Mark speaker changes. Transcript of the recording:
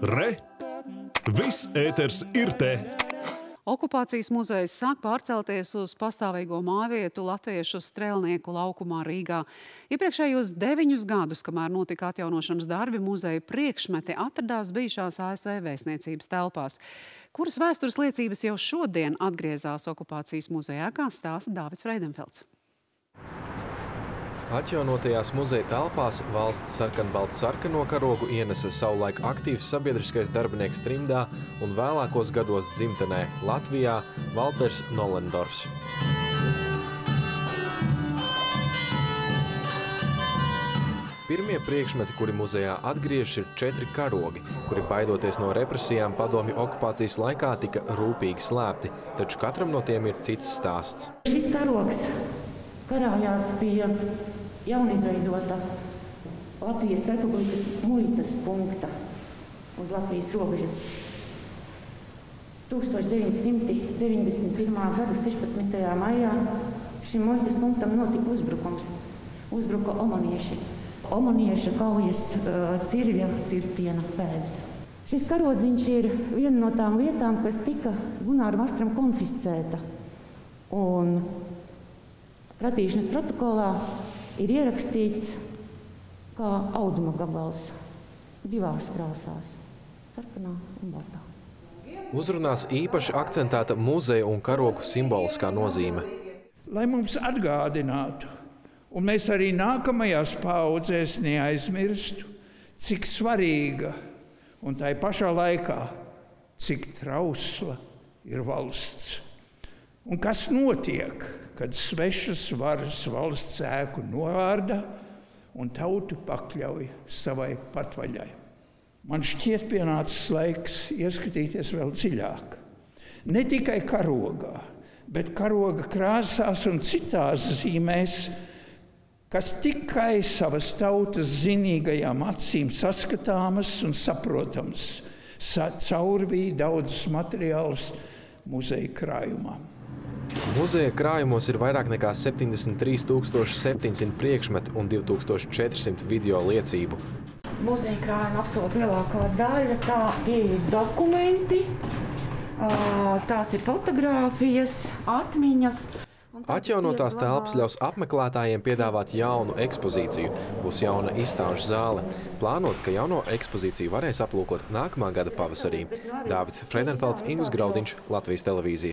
Speaker 1: Re! Viss ēters ir te!
Speaker 2: Okupācijas muzejs sāk pārcelties uz pastāvīgo mājvietu Latviešu strēlnieku laukumā Rīgā. Iepriekšējos 9 gadus, kamēr notika atjaunošanas darbi, muzeja priekšmeti atradās bijušās ASV vēstniecības telpās. Kuras vēstures liecības jau šodien atgriezās okupācijas muzejā, kā stāsta Dāvis Freidenfelds.
Speaker 3: Atjaunotajās muzeja telpās valsts sarkanbalts-sarkano karogu ienesa savulaik aktīvs sabiedriskais darbinieks trimdā un vēlākos gados dzimtenē Latvijā Valters Nollendorfs. Pirmie priekšmeti, kuri muzejā atgriežas, ir 4 karogi, kuri baidoties no represijām padomju okupācijas laikā tika rūpīgi slēpti, taču katram no tiem ir cits stāsts.
Speaker 4: Šis karogs karājās pie jaunizveidota Latvijas Republikas muitas punkta uz Latvijas robežas. 1991. gada 16. maijā šim muitas punktam notika uzbrukums. Uzbruka omonieši. Omonieša kaujas cirvja cirtiena pēdas. Šis karodziņš ir viena no tām lietām, kas tika Gunāram Astram konfiscēta. Un kratīšanas protokolā ir ierakstīts kā auduma gabals 2 krāsās – sarkanā un baltā.
Speaker 3: Uzrunās īpaši akcentēta muzeja un karogu simboliskā nozīme.
Speaker 5: Lai mums atgādinātu, un mēs arī nākamajās paaudzēs neaizmirstu, cik svarīga un tai pašā laikā, cik trausla ir valsts. Un kas notiek, kad svešas varas valsts ēku novārda un tautu pakļauj savai patvaļai. Man šķiet pienācis laiks ieskatīties vēl dziļāk. Ne tikai karogā, bet karoga krāsās un citās zīmēs, kas tikai savas tautas zinīgajām acīm saskatāmas un saprotamas, caurvīja daudzus materiālus muzeja krājumā.
Speaker 3: Muzeja krājumos ir vairāk nekā 73,700 priekšmetu un 2400 video liecību.
Speaker 4: Muzeja krājuma absolūti lielākā daļa tā ir dokumenti, tās ir fotogrāfijas, atmiņas.
Speaker 3: Atjaunotās telpas ļaus apmeklētājiem piedāvāt jaunu ekspozīciju. Būs jauna izstāžu zāle. Plānots, ka jauno ekspozīciju varēs aplūkot nākamā gada pavasarī. Dāvis Freidenfelds, Ingus Graudiņš, Latvijas televīzija.